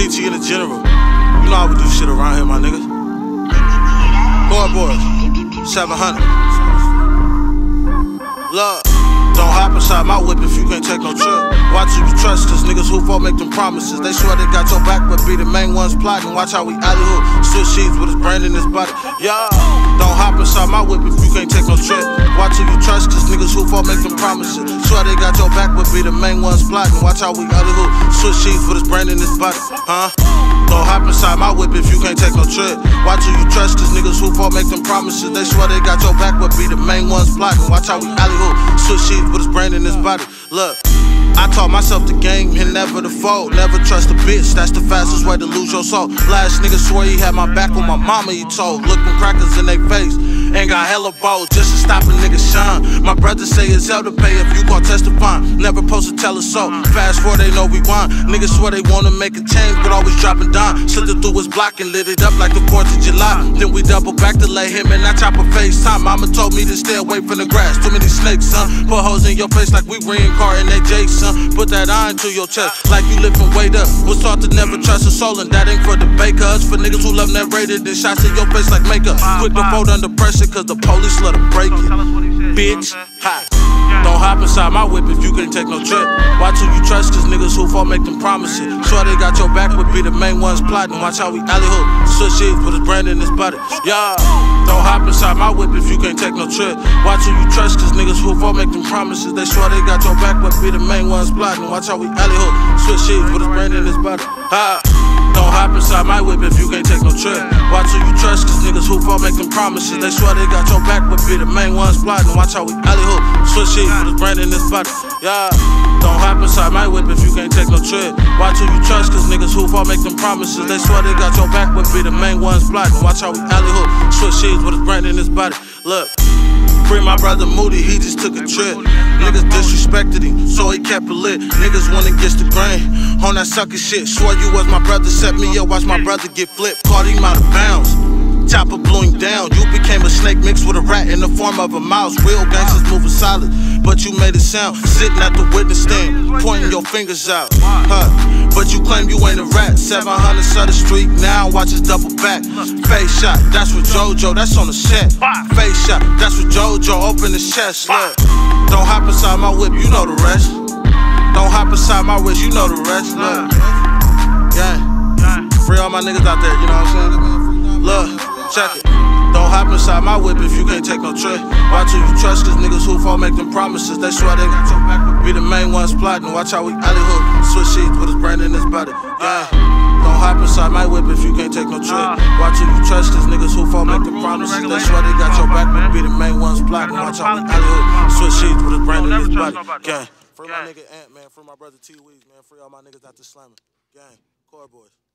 CT in the general. You know how we do shit around here, my niggas. Board boys, 700. Look, don't hop inside my whip if you can't take no trip. Watch who you trust, cause niggas who fall make them promises. They swear they got your back, but be the main ones plotting. Watch how we alley-hoop, switch sheets with his brain in his body. Yeah, don't hop inside my whip if you can't take no trip. Watch who you trust, cause niggas who fall make them promises. Swear they got your back, but be the main ones plotting. Watch how we alley-hoop, switch sheets with his brain in his body. Don't hop inside my whip if you can't take no trip. Watch who you trust, cause niggas who fall make them promises. They swear they got your back, but be the main ones plotting. Watch how we alley-hoop, switch sheets with his brain in his body. Look, I taught myself the game and never to fold. Never trust a bitch, that's the fastest way to lose your soul. Last nigga swore he had my back when my mama he told. Look them crackers in they face, ain't got hella balls just to stop a nigga shine. My brother say it's hell to pay if you gon' testify. Never supposed to tell us so. Fast forward, they know we won. Niggas swear they wanna make a change, but always dropping down. Slipped it through his block and lit it up like the 4th of July. Then we double back to lay him and I chop a FaceTime. Mama told me to stay away from the grass. Too many snakes, son. Put hoes in your face like we reincarnate Jason. Put that iron to your chest like you lifting weight up. Was taught to never trust a soul, and that ain't for debate. Cause for niggas who love narrated, then shots in your face like makeup. Quick to fold under pressure, cause the police let them break it. Bitch, hot. Don't hop inside my whip if you can't take no trip. Watch who you trust, cause niggas who fall make them promises. Swear they got your back, but be the main ones plotting. Watch how we alley-hoop, switch sheets with his brand in his body. Yeah, don't hop inside my whip if you can't take no trip. Watch who you trust, cause niggas who fall make them promises. They swear they got your back, but be the main ones plotting. Watch how we alley-hoop, switch sheets with his brand in his body. Don't hop inside my whip if you can't take no trip. Watch who you trust, cause niggas who fall make them promises. They swear they got your back, but be the main ones plotting. Watch how we alley-hoop, switch sheets with his brand in his body. Yeah, don't hop inside my whip if you can't take no trip. Watch who you trust, cause niggas who fall make them promises. They swear they got your back, but be the main ones plotting. Watch how we alley-hoop, switch sheets with his brand in his body. Look, free my brother Moody, he just took a trip. Niggas disrespected him, so he kept it lit. Niggas went against the grain on that sucker shit. Swore you was my brother, set me up, watch my brother get flipped. Caught him out of bounds, chopper blew him down. You became a snake mixed with a rat in the form of a mouse. Real gangsters moving solid, but you made it sound. Sitting at the witness stand, pointing your fingers out. But you claim you ain't a rat. 700 Sutter Street, now watch us double back. Face shot, that's with JoJo, that's on the set. Face shot, that's with JoJo, open his chest. Look, don't hop inside my whip, you know the rest. Don't hop inside my wrist, you know the rest. Look, yeah, free all my niggas out there, you know what I'm saying? Look, check it. Don't hop inside my whip if you can't take no trip. Watch who you trust, cause niggas who fall make them promises. They swear they got your back, but be the main ones plotting. Watch how we alley-hoop, switch sheets with his brain in his body. Yeah, don't hop inside my whip if you can't take no trip. Watch who you trust, cause niggas who fall make them promises. They swear they got your back, but be the main ones plotting. Watch how we alley-hoop, switch sheets with his brain in his body. Gang, free my nigga Ant, man. Free my brother T Weez, man. Free all my niggas out there slamming. Gang, Core Boys.